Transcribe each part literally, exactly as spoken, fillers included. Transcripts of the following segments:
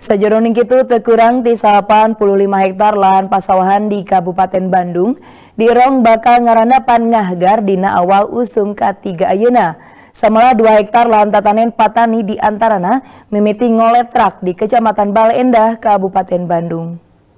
Sajroning kitu teu kurang ti salapan puluh lima hektar lahan pasawahan di Kabupaten Bandung dirong bakal ngarandapan ngahgar dina awal usum katiga ayeuna. Samala dua hektar lahan tatanen patani di antarana mimiti ngoletrak di Kecamatan Bale Endah, Kabupaten Bandung.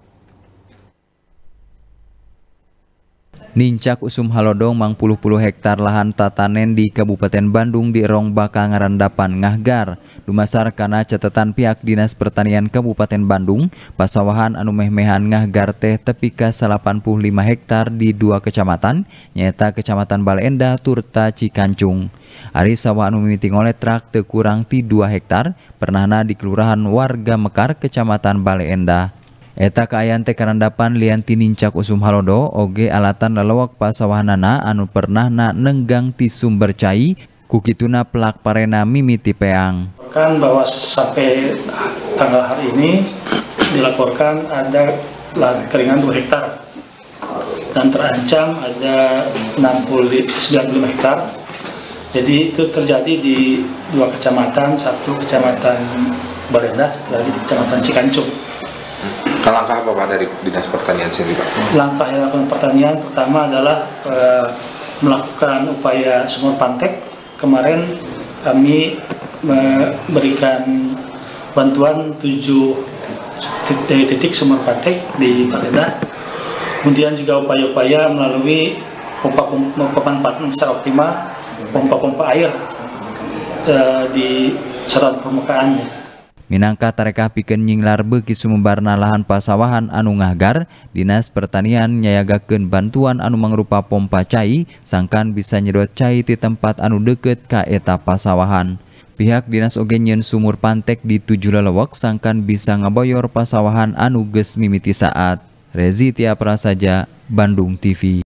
Nincak usum halodong mang puluh puluh hektar lahan tatanen di Kabupaten Bandung dirong bakal ngarandapan ngahgar. Dumasar kana catatan pihak Dinas Pertanian Kabupaten Bandung, pasawahan anu meh-mehan ngahgar teh tepi ka salapan puluh lima hektar di dua kecamatan, nyaeta Kecamatan Bale Endah turta Cikancung. Ari sawah anu mimiti ngoletrak teu kurang ti dua hektar, pernahna di Kelurahan Warga Mekar, Kecamatan Bale Endah. Eta kaayaan teh karandapan lian ti nincak usum halodo oge alatan lalawak pasawahanana anu pernahna nenggang ti sumber cai kukituna pelak parena mimiti peang. Kan bahwa sampai tanggal hari ini dilaporkan ada lahan keringan dua hektar dan terancam ada enam puluh sembilan puluh lima hektar. Jadi itu terjadi di dua kecamatan, satu kecamatan Bale Endah, lagi di Kecamatan Cikancung. Langkah apa Pak dari Dinas Pertanian sendiri Pak? Langkah yang dilakukan pertanian pertama adalah e, melakukan upaya sumur pantek. Kemarin kami memberikan bantuan tujuh titik sumur pantek di Bale Endah. Kemudian juga upaya-upaya melalui pompa-pompa pemanfaatan secara optimal pompa-pompa air e, di saluran permukaannya. Minangka tarekah pikeun nyinglar beuki sumebarna lahan pasawahan anu ngahgar, Dinas Pertanian nyayagakeun bantuan anu mangrupa pompa cai sangkan bisa nyedot cai ti tempat anu deukeut ka eta pasawahan. Pihak dinas oge nyieun sumur pantek di tujuh lalewek sangkan bisa ngaboyor pasawahan anu geus mimiti saat. Rezi Tia Prasaja, Bandung T V.